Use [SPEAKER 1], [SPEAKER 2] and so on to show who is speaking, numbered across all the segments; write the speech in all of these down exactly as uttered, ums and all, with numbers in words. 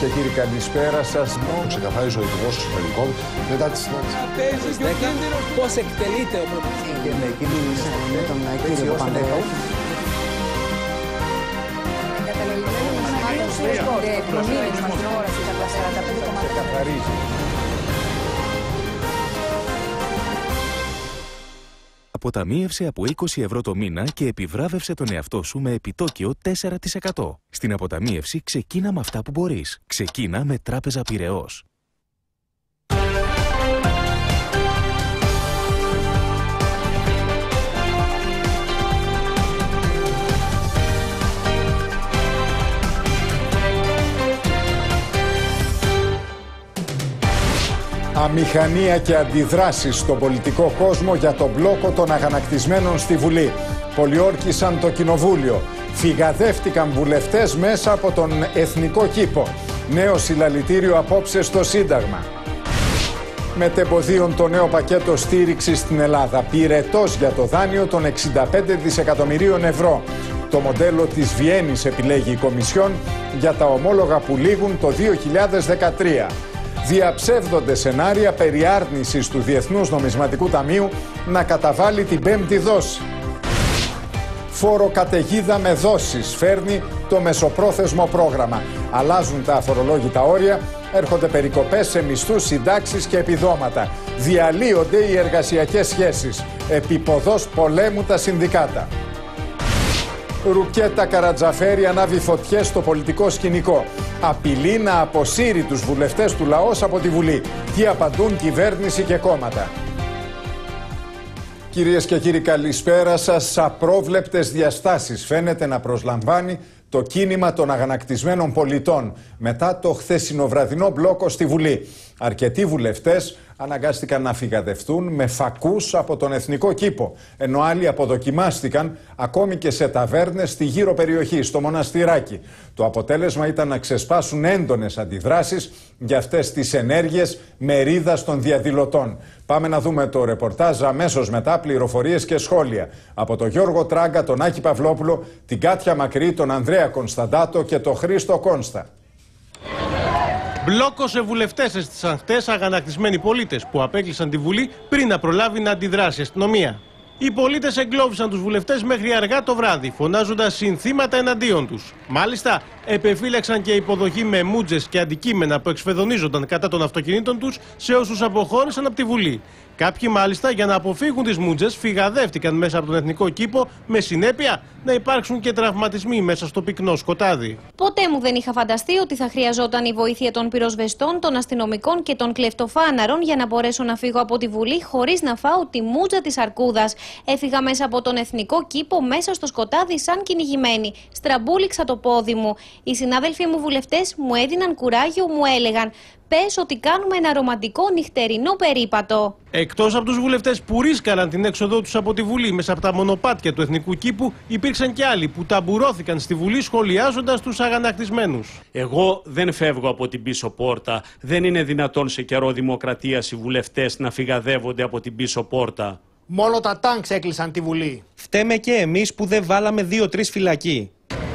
[SPEAKER 1] και κύριοι, καλησπέρα σας.
[SPEAKER 2] Το ξεκαθάρισε ο Υπουργός Εσωτερικών μετά τη συνάντηση.
[SPEAKER 3] Πώς εκτελείται ο πρωτοβουλευτής.
[SPEAKER 4] Με τον κύριο Παπανδρέου.
[SPEAKER 5] Αποταμίευσε από είκοσι ευρώ το μήνα και επιβράβευσε τον εαυτό σου με επιτόκιο τέσσερα τοις εκατό. Στην αποταμίευση ξεκίνα με αυτά που μπορείς. Ξεκίνα με Τράπεζα Πειραιώς.
[SPEAKER 1] Αμηχανία και αντιδράσεις στον πολιτικό κόσμο για τον μπλόκο των αγανακτισμένων στη Βουλή. Πολιόρκησαν το Κοινοβούλιο. Φυγαδεύτηκαν βουλευτές μέσα από τον Εθνικό Κήπο. Νέο συλλαλητήριο απόψε στο Σύνταγμα. Μετεμποδίων το νέο πακέτο στήριξης στην Ελλάδα. Πυρετός για το δάνειο των εξήντα πέντε δισεκατομμυρίων ευρώ. Το μοντέλο της Βιέννης επιλέγει η Κομισιόν για τα ομόλογα που λήγουν το δύο χιλιάδες δεκατρία. Διαψεύδονται σενάρια περί άρνησης του Διεθνούς Νομισματικού Ταμείου να καταβάλει την πέμπτη δόση. Φόρο καταιγίδα με δόσεις φέρνει το μεσοπρόθεσμο πρόγραμμα. Αλλάζουν τα αφορολόγητα όρια, έρχονται περικοπές σε μισθούς, συντάξεις και επιδόματα. Διαλύονται οι εργασιακές σχέσεις. Επιποδός πολέμου τα συνδικάτα. Ρουκέτα Καρατζαφέρη ανάβει φωτιές στο πολιτικό σκηνικό. Απειλεί να αποσύρει τους βουλευτές του λαός από τη Βουλή. Τι απαντούν κυβέρνηση και κόμματα. Κυρίες και κύριοι, καλησπέρα σας. Απρόβλεπτες διαστάσεις φαίνεται να προσλαμβάνει το κίνημα των αγανακτισμένων πολιτών μετά το χθεσινοβραδινό μπλόκο στη Βουλή. Αρκετοί βουλευτές αναγκάστηκαν να φυγαδευτούν με φακούς από τον Εθνικό Κήπο, ενώ άλλοι αποδοκιμάστηκαν ακόμη και σε ταβέρνες στη γύρω περιοχή, στο Μοναστηράκι. Το αποτέλεσμα ήταν να ξεσπάσουν έντονες αντιδράσεις για αυτές τις ενέργειες μερίδας των διαδηλωτών. Πάμε να δούμε το ρεπορτάζ αμέσως μετά, πληροφορίες και σχόλια από τον Γιώργο Τράγκα, τον Άκη Παυλόπουλο, την Κάτια Μακρύ, τον Ανδρέα Κωνσταντάτο και τον Χρήστο Κόνστα.
[SPEAKER 6] Μπλόκο σε βουλευτές έστησαν χτες αγανακτισμένοι πολίτες που απέκλεισαν τη Βουλή πριν να προλάβει να αντιδράσει η αστυνομία. Οι πολίτες εγκλώβησαν τους βουλευτές μέχρι αργά το βράδυ, φωνάζοντας συνθήματα εναντίον τους. Μάλιστα, επεφύλαξαν και υποδοχή με μούτζες και αντικείμενα που εξφεδονίζονταν κατά των αυτοκινήτων τους σε όσους αποχώρησαν από τη Βουλή. Κάποιοι μάλιστα, για να αποφύγουν τις μούτζες, φυγαδεύτηκαν μέσα από τον Εθνικό Κήπο, με συνέπεια να υπάρξουν και τραυματισμοί μέσα στο πυκνό σκοτάδι.
[SPEAKER 7] Ποτέ μου δεν είχα φανταστεί ότι θα χρειαζόταν η βοήθεια των πυροσβεστών, των αστυνομικών και των κλεφτοφάναρων για να μπορέσω να φύγω από τη Βουλή χωρίς να φάω τη μούτζα της αρκούδας. Έφυγα μέσα από τον Εθνικό Κήπο, μέσα στο σκοτάδι, σαν κυνηγημένη. Στραμπούληξα το πόδι μου. Οι συνάδελφοί μου βουλευτές μου έδιναν κουράγιο, μου έλεγαν: πες ότι κάνουμε ένα ρομαντικό νυχτερινό περίπατο.
[SPEAKER 6] Εκτός από τους βουλευτές που ρίσκαραν την έξοδό τους από τη Βουλή μέσα από τα μονοπάτια του Εθνικού Κήπου, υπήρξαν και άλλοι που ταμπουρώθηκαν στη Βουλή σχολιάζοντας τους αγανακτισμένους.
[SPEAKER 8] Εγώ δεν φεύγω από την πίσω πόρτα. Δεν είναι δυνατόν σε καιρό δημοκρατίας οι βουλευτές να φυγαδεύονται από την πίσω πόρτα.
[SPEAKER 9] Μόνο τα τάγκς έκλεισαν τη Βουλή.
[SPEAKER 10] Φταίμε και εμείς που δεν βάλαμε δύο-τρεις φυλακοί.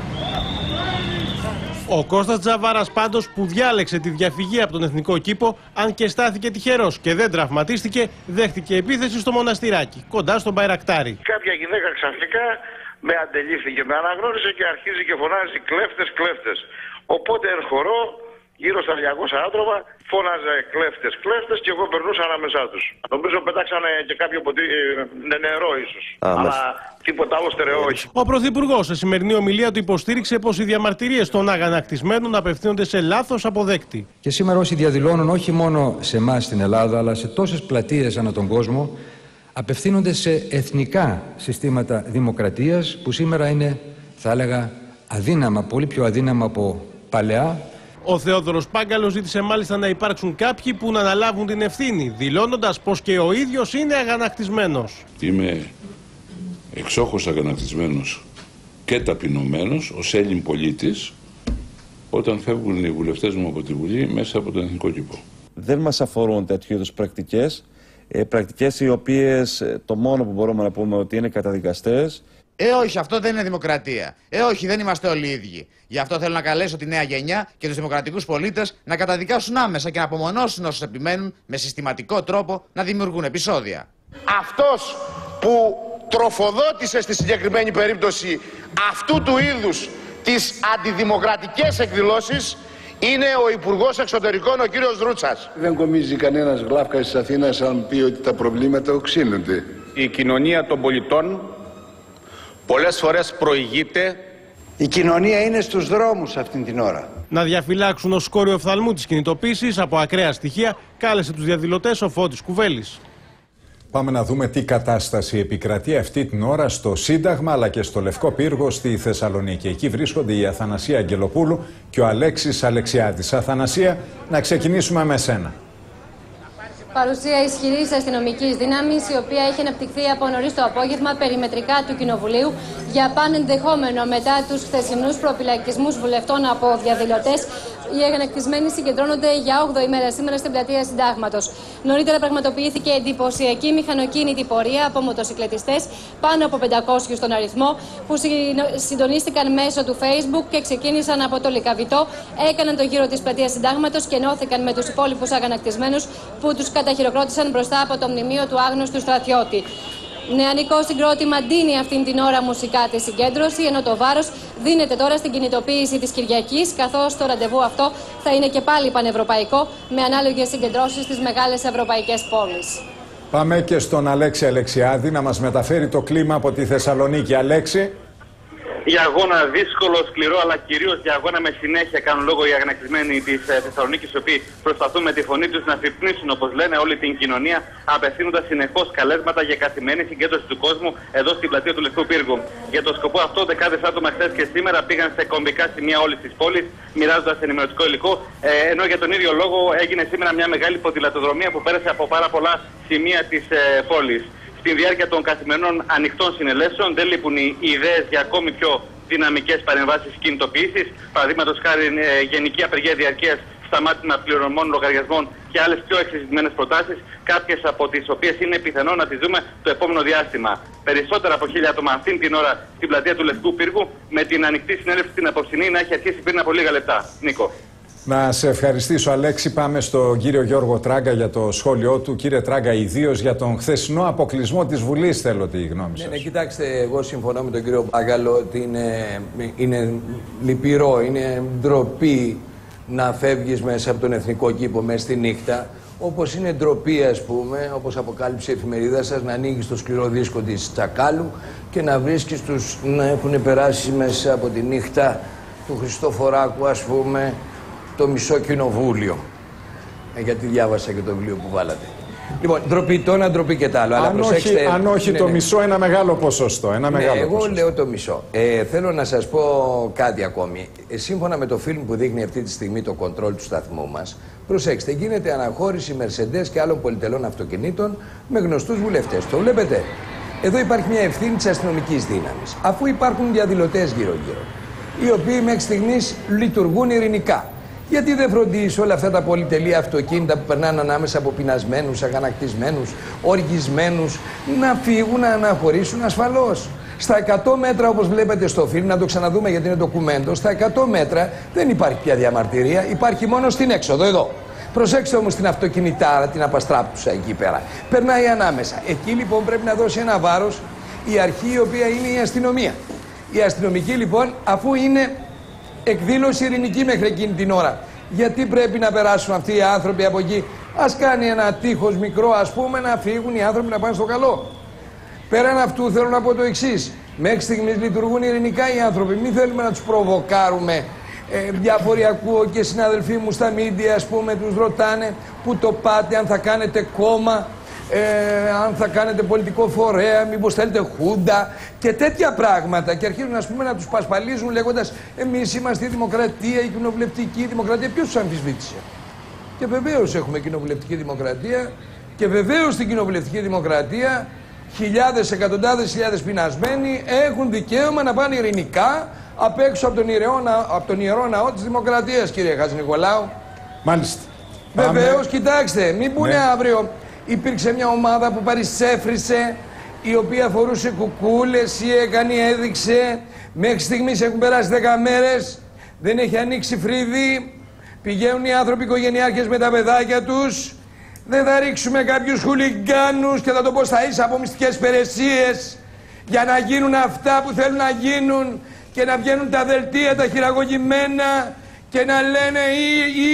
[SPEAKER 6] Ο Κώστας Τζαβάρας πάντως, που διάλεξε τη διαφυγή από τον Εθνικό Κήπο, αν και στάθηκε τυχερός και δεν τραυματίστηκε, δέχτηκε επίθεση στο Μοναστηράκι, κοντά στον Μπαϊρακτάρι.
[SPEAKER 11] Κάποια γυναίκα ξαφνικά με αντελήφθηκε, με αναγνώρισε και αρχίζει και φωνάζει κλέφτες, κλέφτες. Οπότε εν χορό, γύρω στα διακόσια άτομα, φώναζε κλέφτες, κλέφτες και εγώ περνούσα ανάμεσά τους. Νομίζω πετάξανε και κάποιο ποτή, ε, νερό ίσως. Α, αλλά τίποτα άλλο στερεό όχι.
[SPEAKER 6] Ο Πρωθυπουργός σε σημερινή ομιλία του υποστήριξε πως οι διαμαρτυρίες των αγανακτισμένων απευθύνονται σε λάθος αποδέκτη.
[SPEAKER 12] Και σήμερα όσοι διαδηλώνουν όχι μόνο σε εμάς στην Ελλάδα, αλλά σε τόσες πλατείες ανά τον κόσμο, απευθύνονται σε εθνικά συστήματα δημοκρατίας που σήμερα είναι, θα έλεγα, αδύναμα, πολύ πιο αδύναμα από παλαιά.
[SPEAKER 6] Ο Θεόδωρος Πάγκαλος ζήτησε μάλιστα να υπάρξουν κάποιοι που να αναλάβουν την ευθύνη, δηλώνοντας πως και ο ίδιος είναι αγανακτισμένος.
[SPEAKER 13] Είμαι εξόχως αγανακτισμένος και ταπεινωμένος ως Έλλην πολίτης όταν φεύγουν οι βουλευτές μου από τη Βουλή μέσα από τον Εθνικό Κήπο.
[SPEAKER 14] Δεν μας αφορούν τέτοιου είδους πρακτικές, ε, πρακτικές οι οποίες το μόνο που μπορούμε να πούμε ότι είναι καταδικαστές
[SPEAKER 15] Ε, όχι, αυτό δεν είναι δημοκρατία. Ε, όχι, δεν είμαστε όλοι ίδιοι. Γι' αυτό θέλω να καλέσω τη νέα γενιά και τους δημοκρατικούς πολίτες να καταδικάσουν άμεσα και να απομονώσουν όσους επιμένουν με συστηματικό τρόπο να δημιουργούν επεισόδια.
[SPEAKER 16] Αυτός που τροφοδότησε στη συγκεκριμένη περίπτωση αυτού του είδους τις αντιδημοκρατικές εκδηλώσεις είναι ο Υπουργός Εξωτερικών, ο κύριος Δρούτσας.
[SPEAKER 17] Δεν κομίζει κανένας γλάφκας της Αθήνας αν πει ότι τα προβλήματα οξύνονται.
[SPEAKER 18] Η κοινωνία των πολιτών πολλές φορές προηγείται.
[SPEAKER 19] Η κοινωνία είναι στους δρόμους αυτήν την ώρα.
[SPEAKER 6] Να διαφυλάξουν ως σκόριο οφθαλμού της κινητοποίησης από ακραία στοιχεία, κάλεσε τους διαδηλωτές ο Φώτης Κουβέλης.
[SPEAKER 1] Πάμε να δούμε τι κατάσταση επικρατεί αυτή την ώρα στο Σύνταγμα αλλά και στο Λευκό Πύργο στη Θεσσαλονίκη. Εκεί βρίσκονται η Αθανασία Αγγελοπούλου και ο Αλέξης Αλεξιάδης. Αθανασία, να ξεκινήσουμε με σένα.
[SPEAKER 20] Παρουσία ισχυρής αστυνομικής δύναμης, η οποία έχει αναπτυχθεί από νωρίς το απόγευμα περιμετρικά του Κοινοβουλίου για πανενδεχόμενο μετά τους χθεσινούς προφυλακισμούς βουλευτών από διαδηλωτές. Οι αγανακτισμένοι συγκεντρώνονται για όγδοη μέρα σήμερα στην πλατεία Συντάγματος. Νωρίτερα πραγματοποιήθηκε εντυπωσιακή μηχανοκίνητη πορεία από μοτοσυκλετιστές, πάνω από πεντακόσιους στον αριθμό, που συντονίστηκαν μέσω του Facebook και ξεκίνησαν από το Λυκαβητό, έκαναν το γύρο της πλατείας Συντάγματος και ενώθηκαν με τους υπόλοιπους αγανακτισμένους που τους καταχειροκρότησαν μπροστά από το μνημείο του άγνωστου στρατιώτη. Νεανικό συγκρότημα ντύνει αυτήν την ώρα μουσικά τη συγκέντρωση, ενώ το βάρος δίνεται τώρα στην κινητοποίηση της Κυριακής, καθώς το ραντεβού αυτό θα είναι και πάλι πανευρωπαϊκό, με ανάλογες συγκεντρώσεις στις μεγάλες ευρωπαϊκές πόλεις.
[SPEAKER 1] Πάμε και στον Αλέξη Αλεξιάδη να μας μεταφέρει το κλίμα από τη Θεσσαλονίκη. Αλέξη.
[SPEAKER 21] Για αγώνα δύσκολο, σκληρό, αλλά κυρίως για αγώνα με συνέχεια κάνουν λόγο οι αγανακτισμένοι της Θεσσαλονίκης, οι οποίοι προσπαθούν με τη φωνή τους να αφυπνίσουν, όπως λένε, όλη την κοινωνία, απευθύνοντας συνεχώς καλέσματα για καθημερινή συγκέντρωση του κόσμου εδώ στην πλατεία του Λευκού Πύργου. Για το σκοπό αυτό, δεκάδες άτομα χθες και σήμερα πήγαν σε κομβικά σημεία όλης της πόλης, μοιράζοντας ενημερωτικό υλικό, ε, ενώ για τον ίδιο λόγο έγινε σήμερα μια μεγάλη ποδηλατοδρομία που πέρασε από πάρα πολλά σημεία της ε, πόλης. Στη διάρκεια των καθημερινών ανοιχτών συνελεύσεων δεν λείπουν οι ιδέες για ακόμη πιο δυναμικές παρεμβάσεις κινητοποίησης. Παραδείγματος χάρη, ε, γενική απεργία διαρκείας, σταμάτημα πληρωμών λογαριασμών και άλλες πιο εξειδικευμένες προτάσεις, κάποιες από τις οποίες είναι πιθανό να τις δούμε το επόμενο διάστημα. Περισσότερα από χίλια άτομα αυτήν την ώρα στην πλατεία του Λευκού Πύργου, με την ανοιχτή συνέλευση την απόψινή να έχει αρχίσει πριν από λίγα λεπτά. Νίκο.
[SPEAKER 1] Να σε ευχαριστήσω, Αλέξη. Πάμε στον κύριο Γιώργο Τράγκα για το σχόλιο του. Κύριε Τράγκα, ιδίως για τον χθεσινό αποκλεισμό της Βουλής, θέλω τη γνώμη σας.
[SPEAKER 22] Ναι, ναι, κοιτάξτε, εγώ συμφωνώ με τον κύριο Μπάγκαλο ότι είναι, είναι λυπηρό, είναι ντροπή να φεύγεις μέσα από τον εθνικό κήπο μέσα στη νύχτα. Όπως είναι ντροπή, ας πούμε, όπως αποκάλυψε η εφημερίδα σας, να ανοίγεις το σκληρό δίσκο της Τσακάλου και να βρίσκεις τους να έχουν περάσει μέσα από τη νύχτα του Χριστόφοράκου, ας πούμε, το μισό κοινοβούλιο. Ε, γιατί διάβασα και το βιβλίο που βάλατε. Λοιπόν, ντροπή το ένα, ντροπή και τα άλλο. Αλλά
[SPEAKER 1] αν
[SPEAKER 22] προσέξτε,
[SPEAKER 1] όχι, αν όχι
[SPEAKER 22] ναι,
[SPEAKER 1] το
[SPEAKER 22] ναι.
[SPEAKER 1] μισό, ένα μεγάλο ποσοστό. Ένα
[SPEAKER 22] Ναι,
[SPEAKER 1] μεγάλο
[SPEAKER 22] εγώ
[SPEAKER 1] ποσοστό.
[SPEAKER 22] λέω το μισό. Ε, θέλω να σας πω κάτι ακόμη. Ε, σύμφωνα με το φιλμ που δείχνει αυτή τη στιγμή το κοντρόλ του σταθμού μας, προσέξτε, γίνεται αναχώρηση Mercedes και άλλων πολυτελών αυτοκινήτων με γνωστούς βουλευτές. Το βλέπετε. Εδώ υπάρχει μια ευθύνη της αστυνομικής δύναμης. Αφού υπάρχουν διαδηλωτές γύρω-γύρω, οι οποίοι μέχρι στιγμής λειτουργούν ειρηνικά. Γιατί δεν φροντίζει όλα αυτά τα πολυτελή αυτοκίνητα που περνάνε ανάμεσα από πεινασμένους, αγανακτισμένους, οργισμένους, να φύγουν, να αναχωρήσουν ασφαλώς. Στα εκατό μέτρα, όπως βλέπετε στο φιλμ, να το ξαναδούμε γιατί είναι ντοκουμέντο, στα εκατό μέτρα δεν υπάρχει πια διαμαρτυρία, υπάρχει μόνο στην έξοδο, εδώ. Προσέξτε όμως την αυτοκινητάρα, την απαστράπτουσα εκεί πέρα. Περνάει ανάμεσα. Εκεί λοιπόν πρέπει να δώσει ένα βάρος η αρχή, η οποία είναι η αστυνομία. Η αστυνομική λοιπόν, αφού είναι εκδήλωση ειρηνική μέχρι εκείνη την ώρα, γιατί πρέπει να περάσουν αυτοί οι άνθρωποι από εκεί? Ας κάνει ένα τείχος μικρό, ας πούμε, να φύγουν οι άνθρωποι να πάνε στο καλό. Πέραν αυτού θέλω να πω το εξής. Μέχρι στιγμής λειτουργούν ειρηνικά οι άνθρωποι. Μην θέλουμε να τους προβοκάρουμε. Ε, διάφοροι ακούω και συναδελφοί μου στα μίντια, ας πούμε, τους ρωτάνε πού το πάτε, αν θα κάνετε κόμμα, ε, αν θα κάνετε πολιτικό φορέα, μήπως θέλετε χούντα και τέτοια πράγματα. Και αρχίζουν, ας πούμε, να τους πασπαλίζουν λέγοντας εμείς είμαστε η δημοκρατία, η κοινοβουλευτική δημοκρατία. Ποιος τους αμφισβήτησε? Και βεβαίως έχουμε κοινοβουλευτική δημοκρατία και βεβαίως στην κοινοβουλευτική δημοκρατία χιλιάδες, εκατοντάδες χιλιάδες πεινασμένοι έχουν δικαίωμα να πάνε ειρηνικά απ' έξω από τον, ιερό, από τον ιερό ναό της δημοκρατίας, κύριε Χατζηνικολάου.
[SPEAKER 1] Μάλιστα.
[SPEAKER 22] Βεβαίως, κοιτάξτε, μην πούνε
[SPEAKER 1] ναι.
[SPEAKER 22] αύριο υπήρξε μια ομάδα που παρισέφρισε η οποία φορούσε κουκούλες ή έκανε, έδειξε. Μέχρι στιγμής έχουν περάσει δέκα μέρες, δεν έχει ανοίξει φρύδι. Πηγαίνουν οι άνθρωποι οικογενειάρχες με τα παιδάκια τους. Δεν θα ρίξουμε κάποιους χουλιγκάνους και θα το πω στα ίσα από μυστικές υπηρεσίες για να γίνουν αυτά που θέλουν να γίνουν και να βγαίνουν τα δελτία, τα χειραγωγημένα και να λένε ή, ή,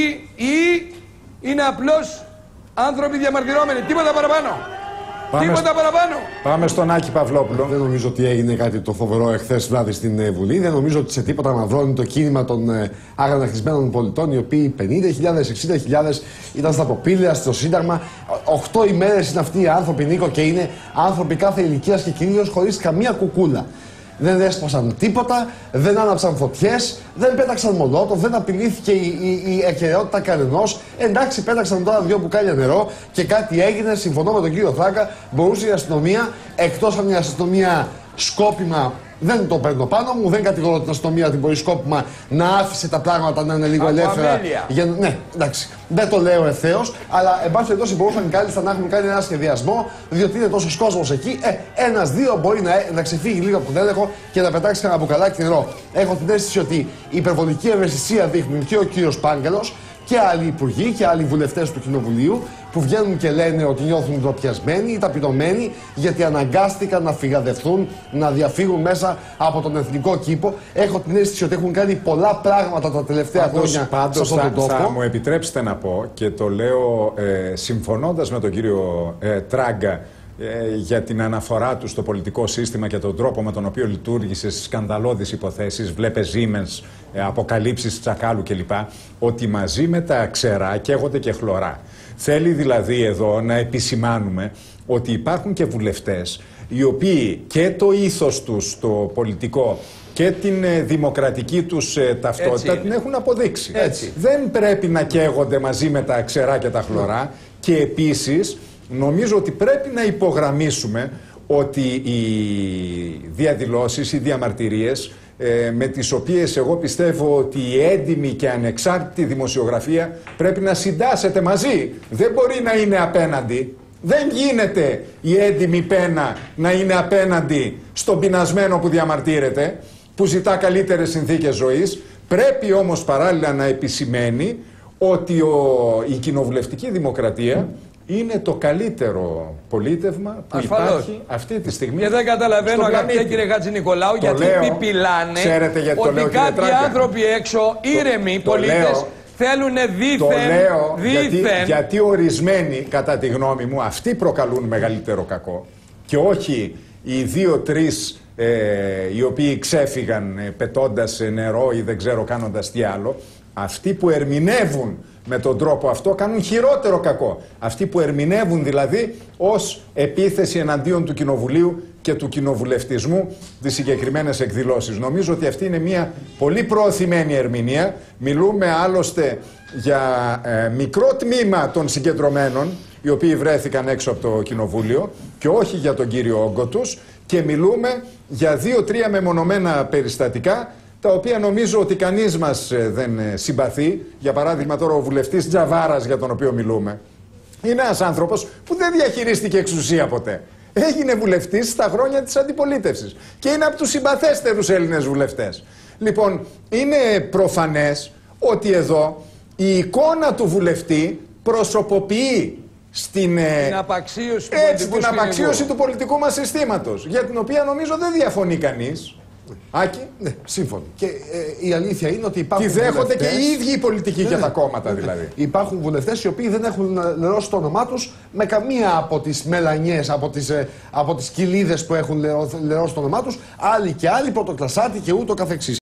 [SPEAKER 22] ή είναι απλώς άνθρωποι διαμαρτυρόμενοι. Τίποτα παραπάνω.
[SPEAKER 1] Πάμε
[SPEAKER 22] Τίποτα
[SPEAKER 1] σ...
[SPEAKER 22] παραπάνω.
[SPEAKER 1] Πάμε στον Άκη Παυλόπουλο.
[SPEAKER 2] Δεν νομίζω ότι έγινε κάτι το φοβερό εχθές βράδυ στην Βουλή. Δεν νομίζω ότι σε τίποτα μαυρώνει το κίνημα των ε, αγανακτισμένων πολιτών, οι οποίοι πενήντα χιλιάδες, εξήντα χιλιάδες ήταν στα τοπήλαια, στο Σύνταγμα. Οχτώ ημέρες είναι αυτοί οι άνθρωποι, Νίκο, και είναι άνθρωποι κάθε ηλικίας και κυρίως χωρίς καμία κουκούλα. Δεν έσπασαν τίποτα, δεν άναψαν φωτιές, δεν πέταξαν μολότοφ, δεν απειλήθηκε η, η, η ακεραιότητα κανενός. Εντάξει, πέταξαν τώρα δύο μπουκάλια νερό και κάτι έγινε. Συμφωνώ με τον κύριο Θράκα, μπορούσε η αστυνομία, εκτός αν η αστυνομία σκόπιμα. Δεν το παίρνω πάνω μου, δεν κατηγορώ την αστυνομία την μπορεί σκόπιμα να άφησε τα πράγματα να είναι λίγο από ελεύθερα. Για, ναι, εντάξει, δεν το λέω ευθέως, αλλά εν πάση περιπτώσει μπορούσαν κάλλιστα να έχουν κάνει ένα σχεδιασμό, διότι είναι τόσος κόσμος εκεί. Ε, ένας-δύο μπορεί να, να ξεφύγει λίγο από τον έλεγχο και να πετάξει ένα μπουκαλάκι νερό. Έχω την αίσθηση ότι η υπερβολική ευαισθησία δείχνουν και ο κύριος Πάγκαλος και άλλοι υπουργοί και άλλοι βουλευτές του Κοινοβουλίου που βγαίνουν και λένε ότι νιώθουν ντροπιασμένοι ή ταπεινωμένοι γιατί αναγκάστηκαν να φυγαδευτούν, να διαφύγουν μέσα από τον εθνικό κήπο. Έχω την αίσθηση ότι έχουν κάνει πολλά πράγματα τα τελευταία
[SPEAKER 1] πάντως,
[SPEAKER 2] χρόνια
[SPEAKER 1] πάντως,
[SPEAKER 2] σε αυτόν τον
[SPEAKER 1] θα,
[SPEAKER 2] τόπο.
[SPEAKER 1] θα μου επιτρέψετε να πω, και το λέω ε, συμφωνώντας με τον κύριο ε, Τράγκα ε, για την αναφορά του στο πολιτικό σύστημα και τον τρόπο με τον οποίο λειτουργήσε στις σκανδαλώδεις υποθέσεις, βλέπε Siemens, ε, αποκαλύψεις Τσακάλου κλπ. Ότι μαζί με τα ξερά καίγονται και χλωρά. Θέλει δηλαδή εδώ να επισημάνουμε ότι υπάρχουν και βουλευτές οι οποίοι και το ήθος τους το πολιτικό και την ε, δημοκρατική τους ε, ταυτότητα την έχουν αποδείξει.
[SPEAKER 22] Έτσι.
[SPEAKER 1] Δεν πρέπει να καίγονται μαζί με τα ξερά και τα χλωρά. Mm. Και επίσης νομίζω ότι πρέπει να υπογραμμίσουμε ότι οι διαδηλώσεις, οι διαμαρτυρίες ε, με τις οποίες εγώ πιστεύω ότι η έντιμη και ανεξάρτητη δημοσιογραφία πρέπει να συντάσσεται μαζί. Δεν μπορεί να είναι απέναντι. Δεν γίνεται η έντιμη πένα να είναι απέναντι στον πεινασμένο που διαμαρτύρεται, που ζητά καλύτερες συνθήκες ζωής. Πρέπει όμως παράλληλα να επισημαίνει ότι ο, η κοινοβουλευτική δημοκρατία είναι το καλύτερο πολίτευμα που ασφαλώς υπάρχει αυτή τη στιγμή.
[SPEAKER 22] Και δεν καταλαβαίνω, αγαπητέ κύριε Χατζηνικολάου, γιατί πιπιλάνε ότι κάποιοι άνθρωποι έξω, ήρεμοι πολίτες, θέλουν δήθεν.
[SPEAKER 1] Το λέω
[SPEAKER 22] δήθεν.
[SPEAKER 1] Γιατί, γιατί ορισμένοι, κατά τη γνώμη μου, αυτοί προκαλούν μεγαλύτερο κακό και όχι οι δύο-τρεις ε, οι οποίοι ξέφυγαν ε, πετώντας νερό ή δεν ξέρω κάνοντας τι άλλο. Αυτοί που ερμηνεύουν με τον τρόπο αυτό κάνουν χειρότερο κακό. Αυτοί που ερμηνεύουν δηλαδή ως επίθεση εναντίον του Κοινοβουλίου και του κοινοβουλευτισμού τις συγκεκριμένες εκδηλώσεις. Νομίζω ότι αυτή είναι μια πολύ προωθημένη ερμηνεία. Μιλούμε άλλωστε για ε, μικρό τμήμα των συγκεντρωμένων, οι οποίοι βρέθηκαν έξω από το Κοινοβούλιο και όχι για τον κύριο όγκο τους, και μιλούμε για δύο-τρία μεμονωμένα περιστατικά τα οποία νομίζω ότι κανείς μας δεν συμπαθεί. Για παράδειγμα τώρα ο βουλευτής Τζαβάρας για τον οποίο μιλούμε είναι ένας άνθρωπος που δεν διαχειρίστηκε εξουσία ποτέ. Έγινε βουλευτής στα χρόνια της αντιπολίτευσης και είναι από τους συμπαθέστερους Έλληνες βουλευτές. Λοιπόν, είναι προφανές ότι εδώ η εικόνα του βουλευτή προσωποποιεί στην,
[SPEAKER 22] την απαξίωση, του,
[SPEAKER 1] έτσι, την απαξίωση του πολιτικού μας συστήματος, για την οποία νομίζω δεν διαφωνεί κανείς. Άκη.
[SPEAKER 2] Ναι, σύμφωνο. Και ε, η αλήθεια είναι ότι υπάρχουν.
[SPEAKER 1] Τη δέχονται
[SPEAKER 2] βουλευτές,
[SPEAKER 1] και οι ίδιοι οι πολιτικοί
[SPEAKER 2] ναι,
[SPEAKER 1] και
[SPEAKER 2] ναι,
[SPEAKER 1] τα κόμματα
[SPEAKER 2] ναι,
[SPEAKER 1] δηλαδή.
[SPEAKER 2] Υπάρχουν βουλευτές οι οποίοι δεν έχουν λερώσει το όνομά τους με καμία από τις μελανιές, από τις, ε, από τις κοιλίδες που έχουν λερώσει το όνομά τους. Άλλοι και άλλοι, πρωτοκλασάτη και ούτω καθεξής.